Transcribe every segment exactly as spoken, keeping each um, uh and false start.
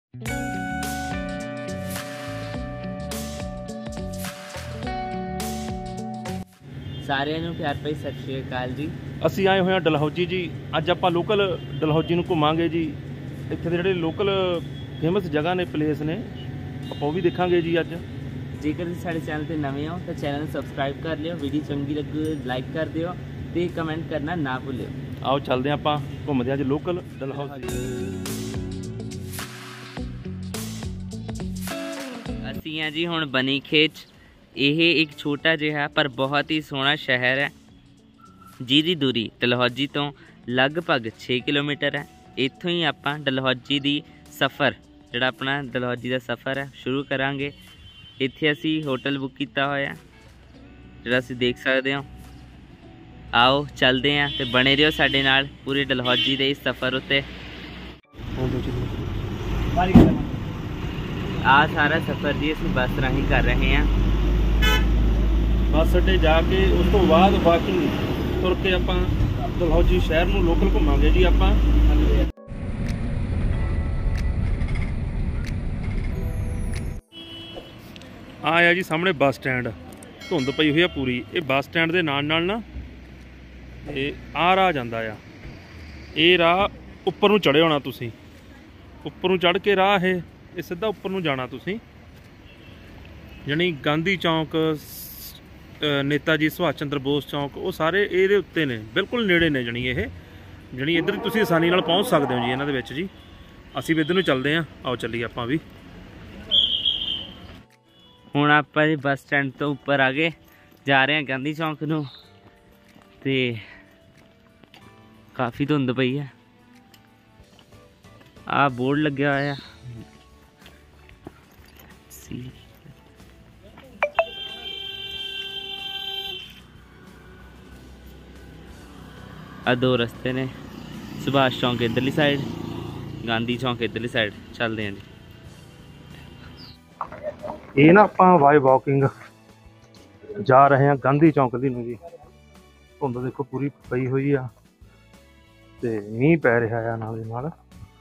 ਸਾਰਿਆਂ ਨੂੰ ਪਿਆਰ ਭਰੀ ਸਤਿ ਸ਼੍ਰੀ ਅਕਾਲ ਜੀ। ਅਸੀਂ ਆਏ ਹੋਏ ਹਾਂ ਡਲਹੌਜੀ ਜੀ। ਅੱਜ ਆਪਾਂ ਲੋਕਲ ਡਲਹੌਜੀ ਨੂੰ ਘੁੰਮਾਂਗੇ ਜੀ। ਇੱਥੇ ਦੇ ਜਿਹੜੇ ਲੋਕਲ ਫੇਮਸ ਜਗ੍ਹਾ ਨੇ, ਪਲੇਸ ਨੇ, ਆਪਾਂ ਉਹ ਵੀ ਦੇਖਾਂਗੇ ਜੀ ਅੱਜ। ਜੇਕਰ ਤੁਸੀਂ ਸਾਡੇ ਚੈਨਲ ਤੇ ਨਵੇਂ ਹੋ ਤਾਂ ਚੈਨਲ ਨੂੰ ਸਬਸਕ੍ਰਾਈਬ ਕਰ ਲਿਓ, ਵੀਡੀਓ ਚੰਗੀ ਲੱਗੇ ਲਾਈਕ ਕਰ ਦਿਓ ਤੇ ਕਮੈਂਟ ਕਰਨਾ ਨਾ ਭੁੱਲਿਓ। ਆਓ ਚੱਲਦੇ ਹਾਂ ਆਪਾਂ ਘੁੰਮਦੇ ਅੱਜ ਲੋਕਲ ਡਲਹੌਜੀ। ਅਸੀਂ ਆ ਜੀ ਹੁਣ ਬਨੀ ਖੇਤ। ਇਹ ਇੱਕ ਛੋਟਾ ਜਿਹਾ ਪਰ ਬਹੁਤ ਹੀ ਸੋਹਣਾ ਸ਼ਹਿਰ ਹੈ ਜਿਹਦੀ ਦੂਰੀ ਡਲਹੌਜੀ ਤੋਂ ਲਗਭਗ ਛੇ ਕਿਲੋਮੀਟਰ ਹੈ। ਇੱਥੋਂ ਹੀ ਆਪਾਂ ਡਲਹੌਜੀ ਦੀ ਸਫ਼ਰ, ਜਿਹੜਾ ਆਪਣਾ ਡਲਹੌਜੀ ਦਾ ਸਫ਼ਰ ਹੈ, ਸ਼ੁਰੂ ਕਰਾਂਗੇ। ਇੱਥੇ ਅਸੀਂ ਹੋਟਲ ਬੁੱਕ ਕੀਤਾ ਹੋਇਆ, ਜਿਹੜਾ ਅਸੀਂ ਦੇਖ ਸਕਦੇ ਹੋ। ਆਓ ਚੱਲਦੇ ਹਾਂ ਤੇ ਬਣੇ ਰਹੋ ਸਾਡੇ ਨਾਲ ਪੂਰੇ ਡਲਹੌਜੀ ਦੇ ਇਸ ਸਫ਼ਰ ਉੱਤੇ। ਆ ਸਾਰਾ ਸਫ਼ਰ ਜੀ ਅਸੀਂ ਬੱਸ ਰਾਹੀਂ ਕਰ ਰਹੇ ਹਾਂ। ਬੱਸ ਅੱਡੇ ਜਾ ਕੇ ਉਸ ਤੋਂ ਬਾਅਦ ਵਾਕਿੰਗ ਤੁਰ ਕੇ ਆਪਾਂ ਡਲਹੌਜੀ ਸ਼ਹਿਰ ਨੂੰ ਲੋਕਲ ਘੁੰਮਾਂਗੇ ਜੀ ਆਪਾਂ। ਆਇਆ ਜੀ ਸਾਹਮਣੇ ਬੱਸ ਸਟੈਂਡ, ਧੁੰਦ ਪਈ ਹੋਈ ਆ ਪੂਰੀ। ਇਹ ਬੱਸ ਸਟੈਂਡ ਦੇ ਨਾਲ ਨਾਲ ਨਾ ਇਹ ਆਹ ਰਾਹ ਜਾਂਦਾ ਆ। ਇਹ ਰਾਹ ਉੱਪਰ ਨੂੰ ਚੜ੍ਹੇ ਹੋਣਾ ਤੁਸੀਂ, ਉੱਪਰ ਨੂੰ ਚੜ੍ਹ ਕੇ ਰਾਹ ਇਹ ਇਹ ਸਿੱਧਾ ਉੱਪਰ ਨੂੰ ਜਾਣਾ ਤੁਸੀਂ। ਜਾਣੀ ਗਾਂਧੀ ਚੌਂਕ, ਨੇਤਾ ਜੀ ਸੁਭਾਸ਼ ਚੰਦਰ ਬੋਸ ਚੌਂਕ, ਉਹ ਸਾਰੇ ਇਹਦੇ ਉੱਤੇ ਨੇ, ਬਿਲਕੁਲ ਨੇੜੇ ਨੇ। ਜਾਣੀ ਇਹ ਜਾਣੀ ਇੱਧਰ ਤੁਸੀਂ ਆਸਾਨੀ ਨਾਲ ਪਹੁੰਚ ਸਕਦੇ ਹੋ ਜੀ ਇਹਨਾਂ ਦੇ ਵਿੱਚ ਜੀ। ਅਸੀਂ ਵੀ ਇੱਧਰ ਨੂੰ ਚੱਲਦੇ ਹਾਂ, ਆਓ ਚੱਲੀਏ ਆਪਾਂ ਵੀ। ਹੁਣ ਆਪਾਂ ਜੀ ਬੱਸ ਸਟੈਂਡ ਤੋਂ ਉੱਪਰ ਆ ਗਏ, ਜਾ ਰਹੇ ਹਾਂ ਗਾਂਧੀ ਚੌਂਕ ਨੂੰ। ਤੇ ਕਾਫੀ ਧੁੰਦ ਪਈ ਹੈ। ਆਹ ਬੋਰਡ ਲੱਗਿਆ ਹੋਇਆ ਸੀ। ਆ ਦੋ ਰਸਤੇ ਨੇ, ਸੁਭਾਸ਼ ਚੌਂਕ ਇੱਧਰਲੀ ਸਾਈਡ, ਗਾਂਧੀ ਚੌਂਕ ਇੱਧਰਲੀ ਸਾਈਡ। ਚੱਲਦੇ ਹਾਂ ਜੀ। ਇਹ ਨਾ ਆਪਾਂ ਬਾਏ ਵਾਕਿੰਗ ਜਾ ਰਹੇ ਹਾਂ ਗਾਂਧੀ ਚੌਂਕ ਦੀ ਨੂੰ ਜੀ। ਧੁੰਦ ਦੇਖੋ ਪੂਰੀ ਪਈ ਹੋਈ ਆ ਤੇ ਮੀਂਹ ਪੈ ਰਿਹਾ ਆ ਨਾਲ ਦੇ ਨਾਲ।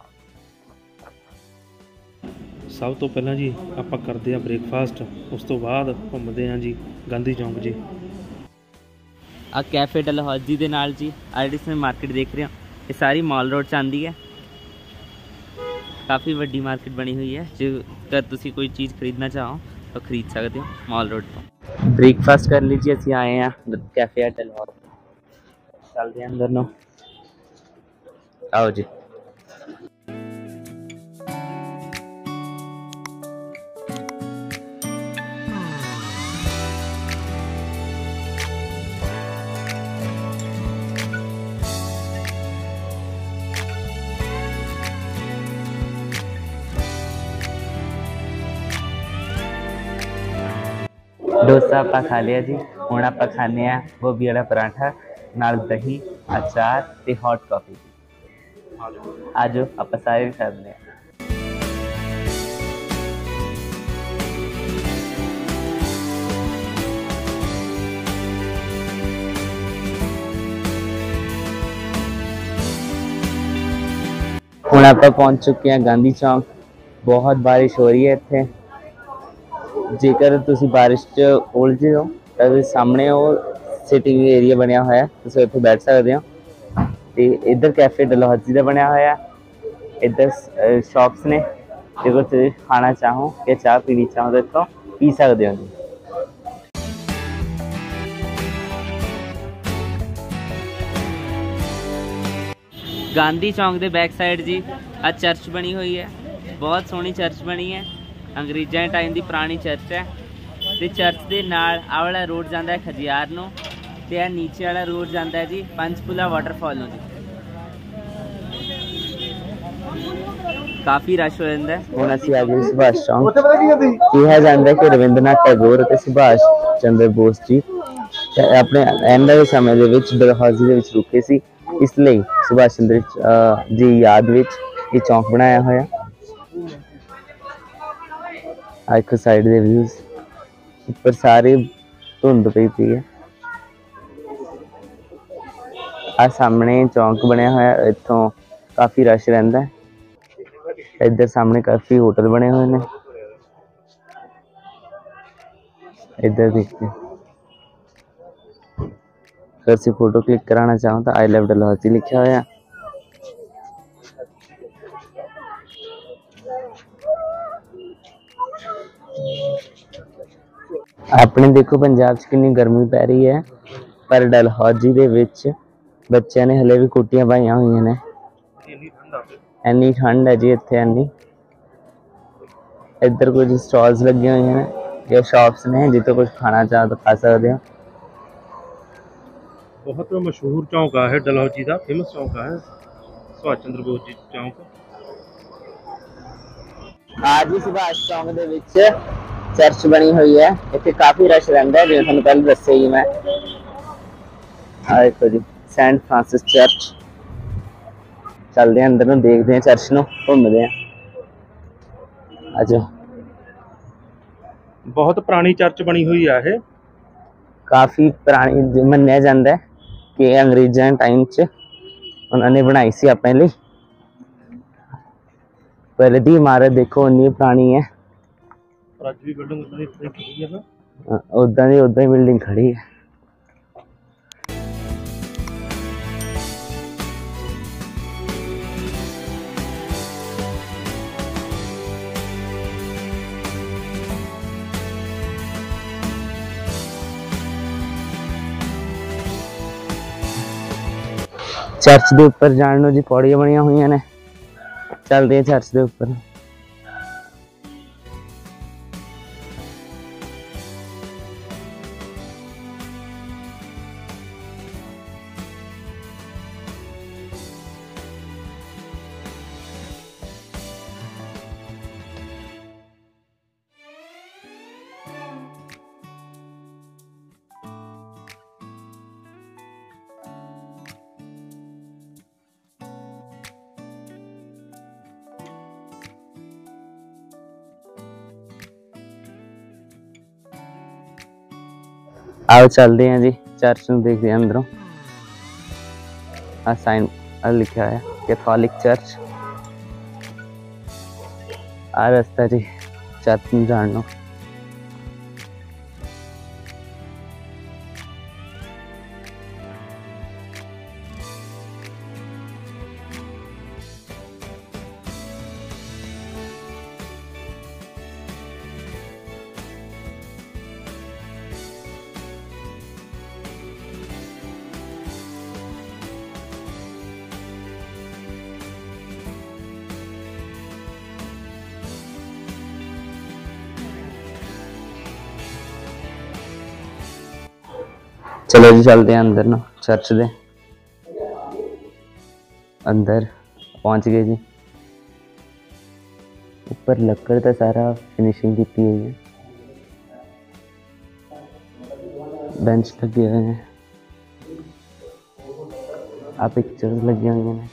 ਸਭ ਤੋਂ ਪਹਿਲਾਂ ਜੀ ਆਪਾਂ ਕਰਦੇ ਹਾਂ ਬ੍ਰੇਕਫਾਸਟ, ਉਸ ਤੋਂ ਬਾਅਦ ਘੁੰਮਦੇ ਹਾਂ ਜੀ ਗਾਂਧੀ ਚੌਂਕ ਜੀ। ਆ ਕੈਫੇ ਡਲਹੌਜੀ ਦੇ ਨਾਲ ਜੀ ਆ ਜਿਹੜੀ ਤੁਸੀਂ ਮਾਰਕੀਟ ਦੇਖ ਰਹੇ ਹੋ, ਇਹ ਸਾਰੀ ਮਾਲ ਰੋਡ 'ਚ ਆਉਂਦੀ ਹੈ। ਕਾफ़ी वड्डी मार्केट बनी हुई है। जेकर तुसी कोई चीज़ खरीदना चाहो तो खरीद सकते हो मॉल रोड पर। ब्रेकफास्ट कर लीजिए। असी आए हैं कैफे डलहौजी, चलते हैं अंदर नो। आओ जी। डोसा आप खा लिया जी। हुण आप खाने गोभी वाला पराठा नाल दही, अचार ते हॉट कॉफी। आज आप सारे खाने हुण आप पहुंच चुके हैं गांधी चौक। बहुत बारिश हो रही है इत्थे। जेकर तुसी बारिश च उलझे हो तो सामने वो सिटिंग एरिया बनया होया, तुसी उत्थे बैठ सकते हो। ते इधर कैफे डलहौजी का बनया होया। इधर शॉप्स ने, जेकर तुसी खाना चाहो या चाह पीनी चाहो तो इत्थों पी सकते हो। गांधी चौक के बैक साइड जी आ चर्च बनी हुई है। बहुत सोहनी चर्च बनी है, अंग्रेज़ों के टाइम की पुरानी चर्च है। तो चर्च के नाल आ वाला रोड जाता है खजियार नूं, ते आ नीचे वाला रोड जाता है जी पंचपुला वाटरफॉल नूं जी। काफ़ी रश हो जाता है। हुण असीं आ गए सुभाष चौक। कहा जाता है कि रविंद्रनाथ टैगोर और सुभाष चंद्र बोस जी अपने एंड के समय दे विच डलहौजी दे विच रुके सी, इसलिए सुभाष चंद्र जी याद विच ये चौक बनाया होया। एक साइड दे व्यूज ऊपर सारी धुंध पई पई है। आ सामने चौंक बनया होया, इत्थों काफ़ी रश रहिंदा है। इधर सामने काफ़ी होटल बने हुए हैं। इधर देखते हैं, अगर से फोटो क्लिक कराना चाहो तो आई लव डलहौजी लिखा हुआ है। अपने देखो पंजाब च कितनी गर्मी पै रही है, पर डलहौजी दे विच बच्चों ने हले भी कोटियां पाइया हुई ने। इन्नी ठंड है जी इत्थे इन्नी। इधर कुछ स्टॉल्स लगे हुए हैं या शॉप्स ने जितो कुछ खाना चाहो तो खा सकते हो। बहुत मशहूर चौक है डलहौजी का, फेमस चौक है सुभाष चंद्र बोस जी चौक। आज ही सुभाष चौक दे विच चर्च बनी हुई है, इतने काफी रश रहता है जो थोड़ा पहले दस्से ही मैं। आ देखो जी सेंट फ्रांसिस चर्च। चलते हैं अंदर ਨੂੰ देखते हैं चर्च ਨੂੰ, घूमते हैं। अच्छा बहुत पुरानी चर्च बनी हुई है ये, काफी पुरानी मन्निया जाता है कि अंग्रेजों टाइम च उन्होंने बनाई सी अपने लिए। पहले दी इमारत देखो इतनी पुरानी है, अज भी बिल्डिंग खड़ी है ना, उदा दी उदा ही बिल्डिंग खड़ी है। चर्च के उपर जाने जी पौड़ियां बनिया हुई ने, चलते हैं चर्च के उपर। आओ चलते हैं जी चर्च में, देखते हैं अंदरों। आ साइन लिखा है कैथोलिक चर्च। आ रास्ता जी चर्च में जाने। चलो जी चलते हैं अंदर ना, चर्च दे अंदर पहुंच गए जी। ऊपर लकड़ का सारा फिनिशिंग की हुई है, बेंच लगे हुए हैं, आ पिक्चर्स लगी हुई हैं।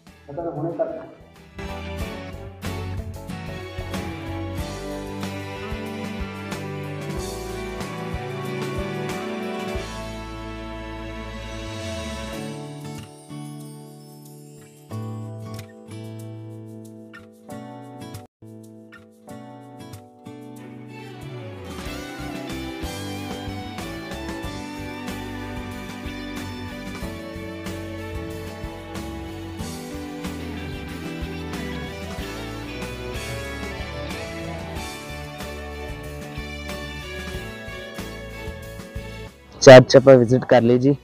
चर्च आप विजिट कर ली जी।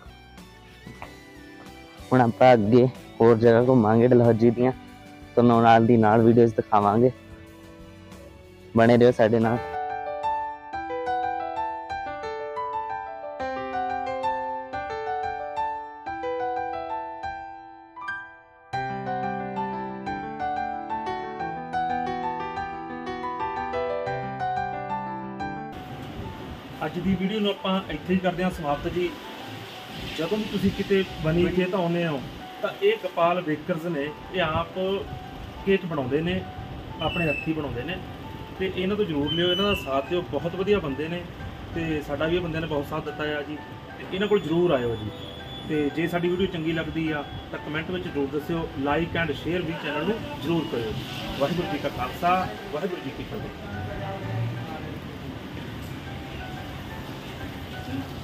हुण आप अगे होर जगह घूमांगे डलहौजी दियां, तो नाल दी नाल वीडियोस दिखावांगे, बने रहो साडे नाल। ਅੱਜ ਦੀ ਵੀਡੀਓ ਨੂੰ ਆਪਾਂ ਇੱਥੇ ਹੀ ਕਰਦੇ ਹਾਂ ਸਮਾਪਤ ਜੀ। ਜਦੋਂ ਵੀ ਤੁਸੀਂ ਕਿਤੇ ਬਣੀ ਖੇਤ ਆਉਂਦੇ ਹੋ ਤਾਂ ਇਹ ਗੋਪਾਲ ਬੇਕਰਸ ਨੇ, ਇਹ ਆਪ ਕੇਕ ਬਣਾਉਂਦੇ ਨੇ, ਆਪਣੇ ਹੱਥੀਂ ਬਣਾਉਂਦੇ ਨੇ, ਤੇ ਇਹਨਾਂ ਤੋਂ ਜ਼ਰੂਰ ਲਿਓ, ਇਹਨਾਂ ਦਾ ਸਾਥ ਦਿਓ। ਬਹੁਤ ਵਧੀਆ ਬੰਦੇ ਨੇ ਤੇ ਸਾਡਾ ਵੀ ਇਹ ਬੰਦਿਆਂ ਨੇ ਬਹੁਤ ਸਾਥ ਦਿੱਤਾ ਆ ਜੀ, ਤੇ ਇਹਨਾਂ ਕੋਲ ਜ਼ਰੂਰ ਆਇਓ ਜੀ। ਤੇ ਜੇ ਸਾਡੀ ਵੀਡੀਓ ਚੰਗੀ ਲੱਗਦੀ ਆ ਤਾਂ ਕਮੈਂਟ ਵਿੱਚ ਜ਼ਰੂਰ ਦੱਸਿਓ, ਲਾਈਕ ਐਂਡ ਸ਼ੇਅਰ ਵੀ ਚੈਨਲ ਨੂੰ ਜ਼ਰੂਰ ਕਰਿਓ। ਵਾਹਿਗੁਰੂ ਜੀ ਕਾ ਖਾਲਸਾ, ਵਾਹਿਗੁਰੂ ਜੀ ਕੀ ਫਤਿਹ।